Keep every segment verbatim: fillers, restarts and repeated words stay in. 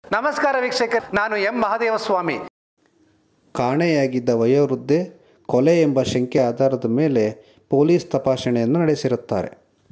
ನಮಸ್ಕಾರ ವೀಕ್ಷಕರು, ನಾನು ಎಂ ಮಹಾದೇವಸ್ವಾಮಿ. ಕಾಣೆಯಾಗಿದ್ದ ವಯೋವೃದ್ಧೆ ಕೊಲೆ ಎಂಬ ಶಂಕೆ ಆಧಾರದ ಮೇಲೆ ಪೊಲೀಸ್ ತಪಾಸಣೆಯನ್ನು ನಡೆಸಿರುತ್ತಾರೆ.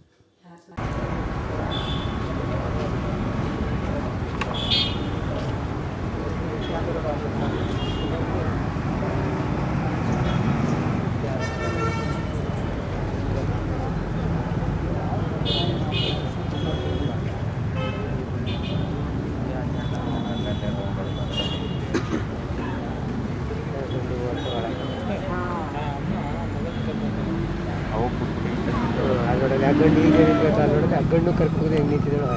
ಅಗ್ಗಂಡು ಈಗ ನೋಡಿದ್ರೆ ಅಗ್ಗಂಡು ಕರ್ಕೊಂಡು ಹೆಂಗೆ ನಿಂತಿದ್ದೇವೆ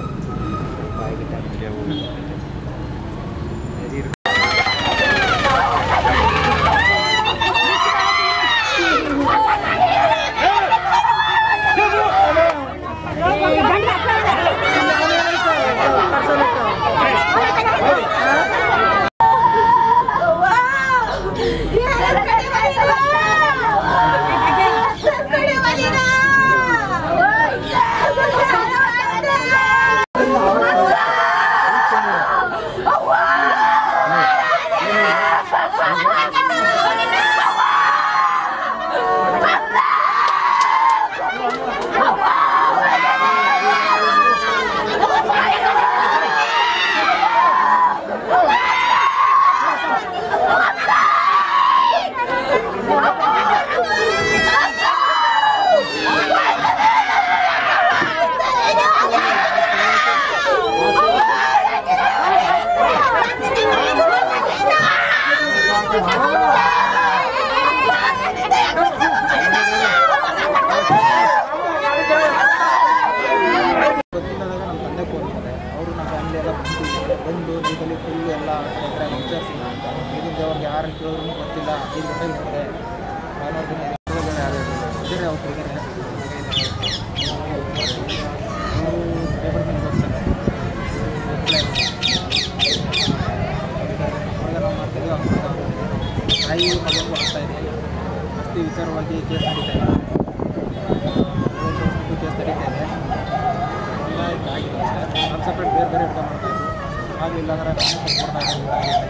ಬಂದು ಈಗಲ್ಲಿ ಫುಲ್ಲು ಎಲ್ಲ ವಿಚಾರಿಸಿ ಈಗಿಂದ ಅವ್ರಿಗೆ ಯಾರು ಕೇಳೋರು ಗೊತ್ತಿಲ್ಲ. ಐದು ಗಂಟೆಗೆ ನೋಡಿದೆ ನಾನು ಯಾರು ಇದ್ದಾರೆ ಅವ್ರು ಇದ್ದಾರೆ ಅವರು ಪೇಪರ್ ಮೇಲೆ ಬರ್ತಾರೆ ಅವಾಗ ನಾವು ಮಾಡ್ತೀವಿ. ತಾಯಿ ಮಗು ಆಗ್ತಾ ಇದೆ ಅಷ್ಟೇ ವಿಚಾರವಾಗಿ ಕೇಸ್ ನಡೀತಾ ಇದೆ ಕೇಸ್ ನಡೀತಾ ಇದೆ ಎಲ್ಲ ಆಗಿದೆ ಅಷ್ಟೇ. ನಾನು ಸಪ್ರೇಟ್ ಬೇರೆ ಬೇರೆ ಊಟ ಮಾಡ್ತಾ ಇದ್ದರು ಆಗಲಿಲ್ಲ ಅಂದರೆ ನಾನು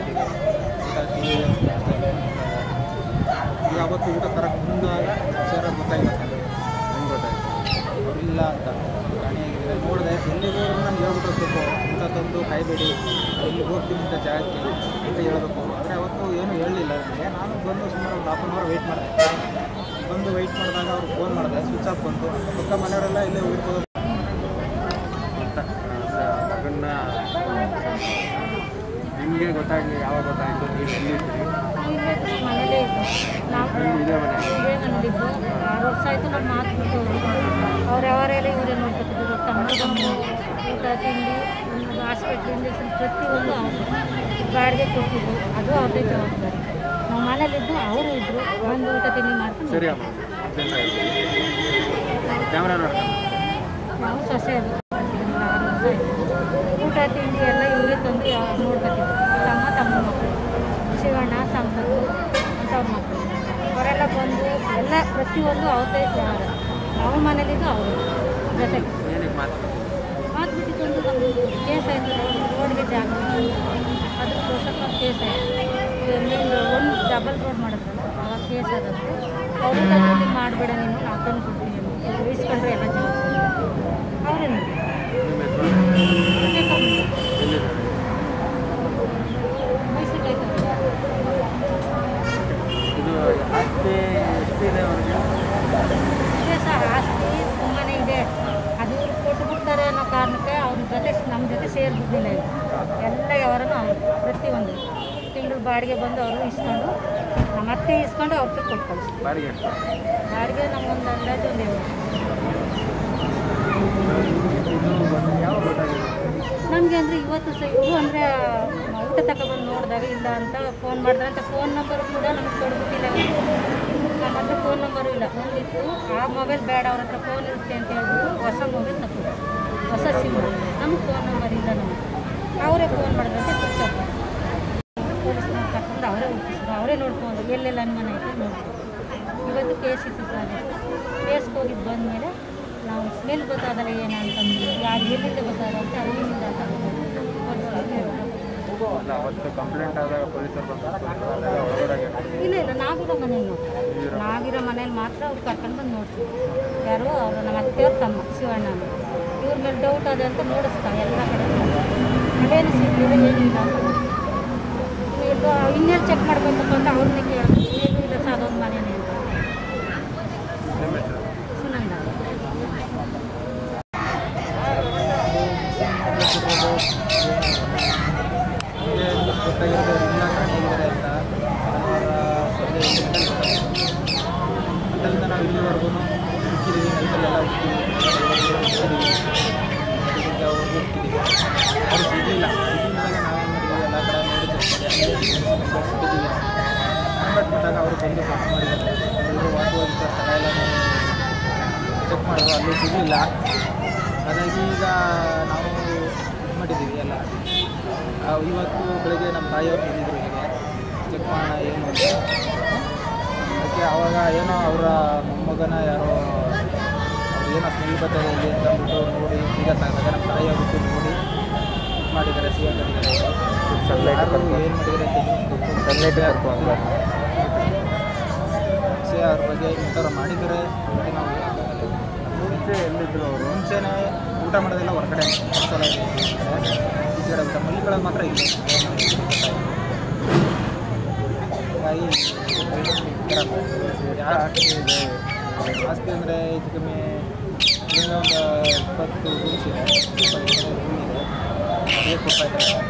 ಈಗ ಅವತ್ತು ಊಟ ತರಕ್ಕೆ ಮುಂದಾಗ ವಿಚಾರ ಗೊತ್ತಾಗಿಲ್ಲ ಹೆಂಗೆ ಗೊತ್ತಾಯ್ತು ಅವ್ರು ಇಲ್ಲ ಅಂತ ಕಾಣಿಯಾಗಿದೆ ನೋಡಿದೆ. ಎಲ್ಲಿಗೆ ನಾನು ಹೇಳ್ಬಿಟ್ಟಿರ್ಬೇಕು ಊಟ ತಂದು ಕಾಯ್ಬೇಡಿ ಎಲ್ಲಿ ಹೋಗ್ತೀನಿ ಅಂತ ಜಾಗಕ್ಕೆ ಅಂತ ಹೇಳಬೇಕು. ಆದರೆ ಅವತ್ತು ಏನೂ ಹೇಳಲಿಲ್ಲ ನನಗೆ. ನಾನು ಬಂದು ಸುಮಾರು ಒಂದು ಹಾಫ್ ಆನ್ ಅವರ್ ವೆಯ್ಟ್ ಮಾಡಿದೆ. ಬಂದು ವೆಯ್ಟ್ ಮಾಡಿದಾಗ ಅವ್ರು ಫೋನ್ ಮಾಡಿದೆ, ಸ್ವಿಚ್ ಆಫ್ ಬಂತು. ಪಕ್ಕ ಮನೆಯವರೆಲ್ಲ ಇಲ್ಲೇ ಹೋಗಿರ್ಬೋದು ಅಂತ ಅದನ್ನ ನಿಮಗೆ ಗೊತ್ತಾಗಲಿ ಯಾವಾಗ ಗೊತ್ತಾಯಿತು ನೀವು ಎಲ್ಲಿರ್ತೀರಿ? ಮನೇಲೇ ಇದ್ದು ನಾವು ಇದೇ ನೋಡಿದ್ದು ಆರು ವರ್ಷ ಆಯಿತು. ನಮ್ಮ ಮಾತು ಬಿಟ್ಟು ಅವ್ರು ಯಾವಾರೆಲ್ಲ ಇವರೇ ನೋಡ್ಕೊತಿದ್ರು. ತಮ್ಮಗೊಂದು ಊಟ ತಿಂಡಿ ಹಾಸ್ಪಿಟ್ಲ್ ಇಂಜೆಕ್ಷನ್ ಪ್ರತಿಯೊಂದು ಅವರು ಬಾಡಿಗೆ ಕೊಟ್ಟಿದ್ದು ಅದು ಅವ್ರದ್ದೇ ಜವಾಬ್ದಾರಿ. ನಾವು ಮನೇಲಿದ್ದು ಅವರು ಇದ್ದರು ಒಂದು ಊಟ ತಿಂಡಿ ಮಾಡ್ಕೊಂಡು ಸರಿ ಅಮ್ಮ ಕ್ಯಾಮ್ರಾ ನೋಡ್ಕೊಂಡು ನಾವು ಸೊಸೆ ಅದು ಆರು ವರ್ಷ ಆಯಿತು. ಊಟ ತಿಂಡಿ ಎಲ್ಲ ಇವರೇ ತಂದು ನೋಡ್ಕೊತಿದ್ರು. ತಮ್ಮ ತಮ್ಮ ಮಕ್ಕಳು ಶಿವಣ್ಣ ಸಂಪತ್ತು ಅಂತ ಅವ್ರ ಮಕ್ಕಳು ಅವರೆಲ್ಲ ಬಂದು ಎಲ್ಲ ಪ್ರತಿಯೊಂದು ಅವ್ರದ್ದೇ ವ್ಯವಹಾರ. ನಾವು ಮನೇಲಿದ್ದು ಅವರು ಜೊತೆಗೆ ಮಾತು ಬಿಟ್ಟಿದ್ದೊಂದು ನಮ್ಮದು ಕೇಸ್ ಆಯಿತು. ರೋಡ್ಗೆ ಜಾಗ ಅದಕ್ಕೋಸ್ಕರ ನಾವು ಕೇಸ್ ಆಯಿತು. ಮೇನ್ ಒಂದು ಡಬಲ್ ರೋಡ್ ಮಾಡಿದ್ರಲ್ಲ ಆವಾಗ ಕೇಸ್ ಆದಂತೆ ಅವರು ತಂದು ಮಾಡಬೇಡ ನೀನು ನಾವು ತಂದು ಕೊಡ್ತೀವಿ ವಹಿಸ್ಕೊಂಡ್ರೆ ಎಲ್ಲ ಜವಾಬ್ದಾರಿ ಅವರೇನು ಇದು ಆಸ್ತಿ ಎಷ್ಟಿದೆ ಅವ್ರಿಗೆ? ಇದೆ ಸರ್, ಆಸ್ತಿ ತುಂಬಾ ಇದೆ. ಅದು ಕೊಟ್ಟು ಬಿಡ್ತಾರೆ ಅನ್ನೋ ಕಾರಣಕ್ಕೆ ಅವ್ರ ಜೊತೆ ನಮ್ಮ ಜೊತೆ ಸೇರಿಬಿಡ್ಲಿಲ್ಲ. ಇದು ಎಲ್ಲ ಯಾವರನ್ನು ಅವರು ಪ್ರತಿಯೊಂದು ತಿಂಗಳು ಬಾಡಿಗೆ ಬಂದು ಅವರು ಇಸ್ಕೊಂಡು ಮತ್ತೆ ಇಸ್ಕೊಂಡು ಅವ್ರಿಗೆ ಕೊಟ್ಟು ಕಳಿಸ್ತೀವಿ. ಬಾಡಿಗೆ ಬಾಡಿಗೆ ನಮಗೊಂದು ಅಂದಾಜು ಒಂದು ಯಾವ ಗೊತ್ತಾಗಿದೆ ನಮಗೆ ಅಂದರೆ ಇವತ್ತು ಸಹ ಇವು ಅಂದರೆ ಊಟ ತಗೊಬಂದು ನೋಡಿದಾಗ ಇಲ್ಲ ಅಂತ ಫೋನ್ ಮಾಡಿದ್ರೆ ಅಂತ ಫೋನ್ ನಂಬರ್ ಕೂಡ ನಮಗೆ ಕೊಡ್ಬಿಟ್ಟಿಲ್ಲ. ನಮ್ಮ ಹತ್ರ ಫೋನ್ ನಂಬರು ಇಲ್ಲ. ಒಂದಿತ್ತು ಆ ಮೊಬೈಲ್ ಬೇಡ ಅವ್ರ ಹತ್ರ ಫೋನ್ ಇರುತ್ತೆ ಅಂತ ಹೇಳ್ಬಿಟ್ಟು ಹೊಸ ಮೊಬೈಲ್ ತಗೊಂಡು ಹೊಸ ಸಿಮ್ ನಮಗೆ ಫೋನ್ ನಂಬರ್ ಇಲ್ಲ. ನಮಗೆ ಅವರೇ ಫೋನ್ ಮಾಡಿದ್ರಂತೆ ಸ್ವಿಚ್ ಆಫ್ ಪೊಲೀಸ್ನವ್ರು ತಗೊಂಡು ಅವರೇ ಹುಟ್ಟಿಸಿದ್ರು. ಅವರೇ ನೋಡ್ಕೊಂಡು ಎಲ್ಲೆಲ್ಲ ಅನುಮಾನ ಐತೆ ನೋಡ್ಕೊಂಡು ಇವತ್ತು ಕೇಸ್ ಇತ್ತು ಸರ್. ಕೇಸ್ಗೆ ಹೋಗಿದ್ದು ಬಂದಮೇಲೆ ನಾವು ಸ್ಮೆಲ್ ಗೊತ್ತಾಗಲ್ಲ ಏನು ಅಂತಂದು ಯಾರು ಎಲ್ಲಿಂದ ಗೊತ್ತಾಗಲ್ಲ ಅಂತ ಅಲ್ಲಿಂದ ಅಂತ ಅವತ್ತು ಕಂಪ್ಲೇಂಟ್ ಆದಾಗ ಪೊಲೀಸರು ಬಂದು ಒಳಗಡೆ ಇಲ್ಲ ಇಲ್ಲ ನಾವಿರೋ ಮನೇಲಿ ನೋಡ್ತೀವಿ ನಾವಿರೋ ಮನೇಲಿ ಮಾತ್ರ ಅವ್ರು ಕರ್ಕೊಂಡು ಬಂದು ನೋಡ್ತೀವಿ ಯಾರು ಅವರು ನಮ್ಮ ಅತ್ತೆಯವ್ರ ತಮ್ಮ ಶಿವಣ್ಣನ ಇವ್ರ ಮೇಲೆ ಡೌಟ್ ಅದೇ ಅಂತ ನೋಡಿಸ್ತಾರೆ ಎಲ್ಲ ಕಡೆ ಅಲ್ಲೇನು ಸಿಗಲಿಲ್ಲ ಏನಿಲ್ಲ ಅಂತ ಇದು ಇನ್ನೇನು ಚೆಕ್ ಮಾಡ್ಬೇಕು ಅಂತ ಅವ್ರನ್ನೇ ಕೇಳ್ತೀವಿ ಏನು ಇಲ್ಲ ಸರ್ ಅದೊಂದು ಮನೇನೆ ಅಂತ ಸುನಂದ ಗೊತ್ತಾಗಿರೋದು ಇಲ್ಲ ಕಾಣಿದ್ದಾರೆ ಅಂತ ಅದರಿಂದ ನಾವು ಇಲ್ಲಿವರೆಗೂ ಹುಡುಕಿದ್ದೀವಿ ನೈಟಲ್ಲೆಲ್ಲ ಹುಡುಕಿದ್ದೀವಿ ಅದಕ್ಕೆ ಅವ್ರು ಹುಡುಕಿದ್ದೀವಿ ಅವರು ಸಿಗಲಿಲ್ಲ ಸಿಗಲಿಲ್ಲ ನಾವೇನು ಮಾಡಿದ್ವಿ ಎಲ್ಲ ಕಡೆ ನೋಡಿ ಕೊಟ್ಟಿದ್ದೀವಿ ಅಂಬಟ್ಬಿಟ್ಟಾಗ ಅವರು ಬಂದು ಸರ್ಚ್ ಮಾಡಿದ್ದಾರೆ ಎಲ್ಲರೂ ವಾಸವಾಗಿದ್ದ ಸ್ಥಳ ಎಲ್ಲ ಚೆಕ್ ಮಾಡಿದ್ರು ಅಲ್ಲಿ ಸಿಗಲಿಲ್ಲ ಹಾಗಾಗಿ ಈಗ ನಾವು ಇದು ಮಾಡಿದ್ದೀವಿ ಎಲ್ಲ ಇವತ್ತು ಬೆಳಗ್ಗೆ ನಮ್ಮ ತಾಯಿಯವ್ರು ಬಂದಿದ್ರು ಇಲ್ಲಿಗೆ ಚೆಕ್ ಮಾಡೋಣ ಏನು ಅಂತ ಅದಕ್ಕೆ ಆವಾಗ ಏನೋ ಅವರ ಮೊಮ್ಮಗನ ಯಾರೋ ಅವ್ರು ಏನೋ ಸ್ಮೆಲ್ ಬರ್ತದೆ ಇಲ್ಲಿ ಅಂತ ಅಂದ್ಬಿಟ್ಟು ನೋಡಿ ಈಗ ತಗೊಂಡಾಗ ನಮ್ಮ ತಾಯಿಯವ್ರು ನೋಡಿ ಮಾಡಿದ್ದಾರೆ ಸಿ ಎಂ ಯಾರು ಏನು ಮಾಡಿದ್ದಾರೆ ಅಂತ ಸಿ ಅವ್ರ ಬಗ್ಗೆ ಇಂಥವ್ರು ಮಾಡಿದ್ದಾರೆ ಅಂತ ನಾವು ಮುಂಚೆ ಎಲ್ಲಿದ್ದರು ಅವರು ಮುಂಚೆನೇ ಊಟ ಮಾಡೋದೆಲ್ಲ ಹೊರಗಡೆ ಸಲ ಈ ಕಡೆ ಊಟ ಮಲ್ಲಿಗಳಲ್ಲಿ ಮಾತ್ರ ಇಲ್ಲ ಹಾಗಾಗಿ ಆಸ್ತಿ ಅಂದರೆ ಹೆಚ್ಚು ಕಮ್ಮಿ ಈಗ ಒಂದು ಇಪ್ಪತ್ತು ರೂಮ್ಸ್ ಇದೆ ಇಪ್ಪತ್ತು ರೂಮ್ ಇದೆ ಅದೇ ಕೊಡ್ತಾ ಇದ್ದಾರೆ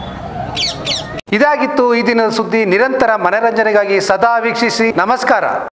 ಇದಾಗಿತ್ತು ಈ ದಿನದ ಸುದ್ದಿ. ನಿರಂತರ ಮನರಂಜನೆಗಾಗಿ ಸದಾ ವೀಕ್ಷಿಸಿ. ನಮಸ್ಕಾರ.